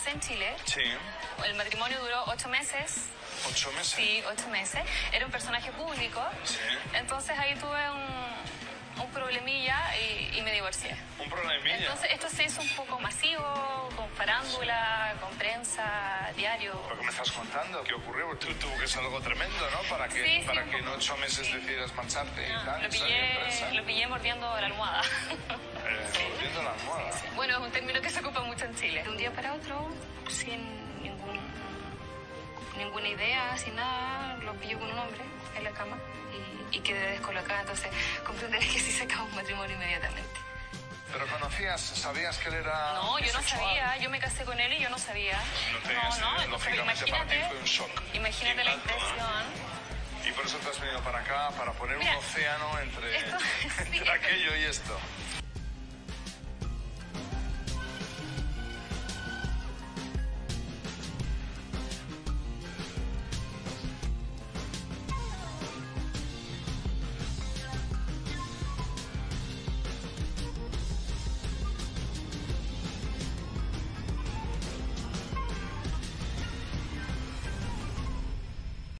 casé en Chile. Sí. El matrimonio duró 8 meses. ¿8 meses? Sí, 8 meses. Era un personaje público. Sí. Entonces ahí tuve un problemilla y me divorcié. Un problemilla. Entonces esto se hizo un poco masivo, con farándula, con prensa, diario. Lo que me estás contando, ¿qué ocurrió? Tú tuvo que ser algo tremendo, ¿no? Para que en 8 meses decidas marcharte y tal. Lo pillé mordiendo la almohada. Mordiendo la almohada. Sí. Bueno, es un término que se ocupa mucho en Chile. De un día para otro, sin ninguna idea, sin nada, lo pilló con un hombre en la cama y quedé descolocada. Entonces comprenderé que sí se acabó un matrimonio inmediatamente. ¿Pero conocías, sabías que él era No, yo no bisexual? sabía. Yo me casé con él y yo no sabía. No tenías idea, lógicamente para ti fue un shock. Imagínate la impresión. Y por eso te has venido para acá, para poner un océano entre aquello y esto.